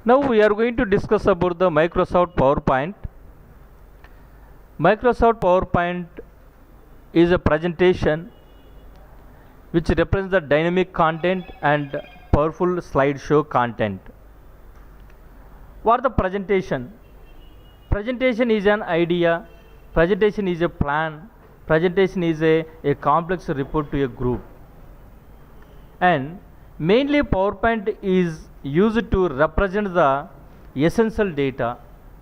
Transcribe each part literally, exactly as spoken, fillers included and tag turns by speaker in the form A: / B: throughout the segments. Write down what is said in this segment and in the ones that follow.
A: Now we are going to discuss about the Microsoft PowerPoint. Microsoft PowerPoint is a presentation which represents the dynamic content and powerful slideshow content. What the presentation? Presentation is an idea, presentation is a plan, presentation is a, a complex report to a group. And mainly PowerPoint is used to represent the essential data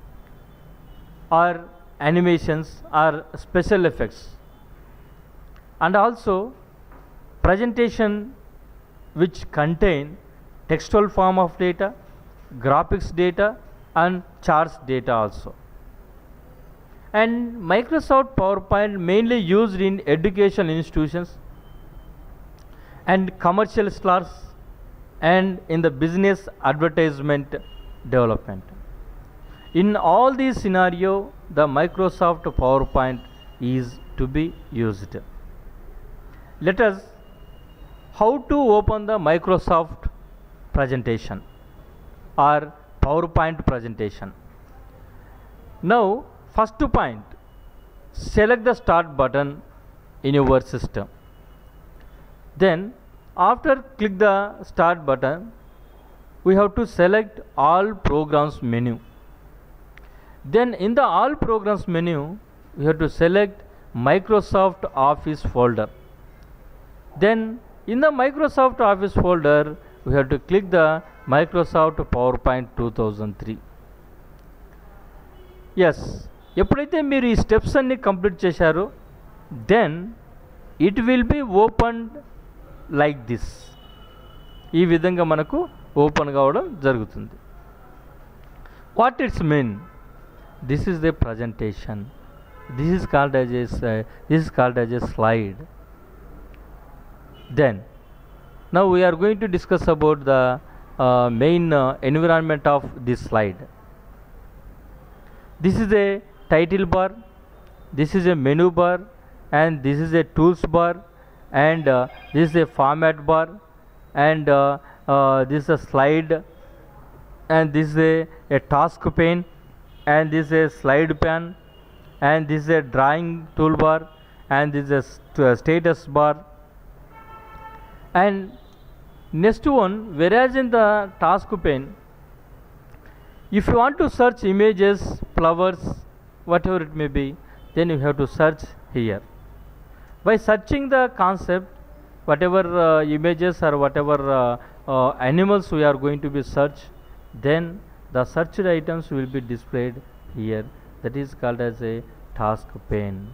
A: or animations or special effects, and also presentation which contain textual form of data, graphics data and charts data also. And Microsoft PowerPoint mainly used in education institutions and commercial stars and in the business advertisement development. In all these scenarios, the Microsoft PowerPoint is to be used. Let us how to open the Microsoft presentation or PowerPoint presentation. Now, first point, select the start button in your system. Then after click the start button, we have to select all programs menu. Then in the all programs menu, we have to select Microsoft Office folder. Then in the Microsoft Office folder, we have to click the Microsoft PowerPoint two thousand three. Yes, ఎప్పుడైతే మీరు ఈ steps అన్ని complete చేశారో, then it will be opened like this. ఈ విధంగా మనకు open కావడం జరుగుతుంది. What it's mean? This is the presentation. This is called as a uh, this is called as a slide. Then now we are going to discuss about the uh, main uh, environment of this slide. This is a title bar, this is a menu bar, and this is a tools bar, and uh, this is a format bar, and uh, uh, this is a slide, and this is a, a task pane, and this is a slide pane, and this is a drawing toolbar, and this is a st uh, status bar. And next one, whereas in the task pane, if you want to search images, flowers, whatever it may be, then you have to search here. By searching the concept, whatever uh, images or whatever uh, uh, animals we are going to be search, then the searched items will be displayed here. That is called as a task pane.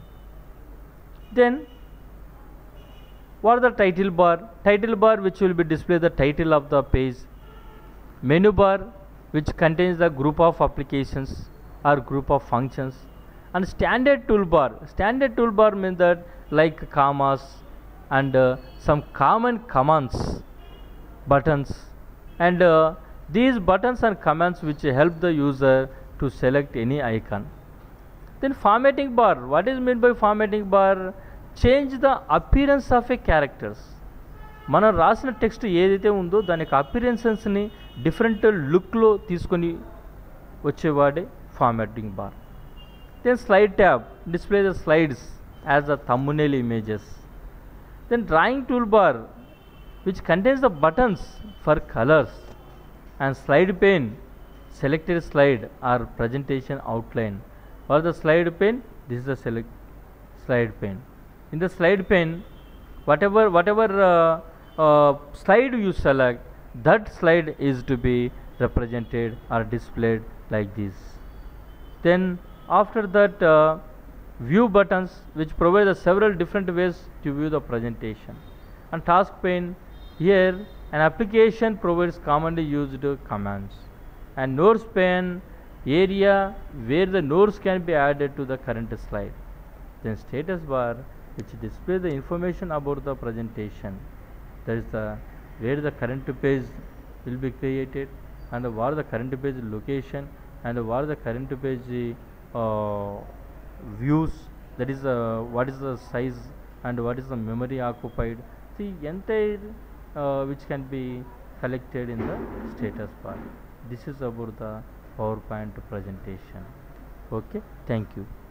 A: Then what is the title bar? Title bar which will be display the title of the page. Menu bar which contains the group of applications or group of functions. And standard toolbar. Standard toolbar means that like commas and uh, some common commands, buttons, and uh, these buttons and commands which help the user to select any icon. Then formatting bar. What is meant by formatting bar? Change the appearance of a characters. మనం రాసిన text ఏదైతే ఉందో దాని యొక్క అపిరెన్సెస్ని different లుక్లో తీసుకొని వచ్చేవాడే formatting bar. Then slide tab display the slides as the thumbnail images. Then drawing toolbar which contains the buttons for colors, and slide pane selected slide or presentation outline. For the slide pane, this is the select slide pane. In the slide pane, whatever whatever uh, uh, slide you select, that slide is to be represented or displayed like this. Then after that, uh, view buttons which provide the several different ways to view the presentation. And task pane, here an application provides commonly used commands. And notes pane, area where the notes can be added to the current slide. Then status bar which displays the information about the presentation. That is the where the current page will be created, and what the current page location, and what the current page uh, views, that is uh, what is the size and what is the memory occupied. See, entire uh, which can be collected in the status bar. This is about the PowerPoint presentation. Okay, thank you.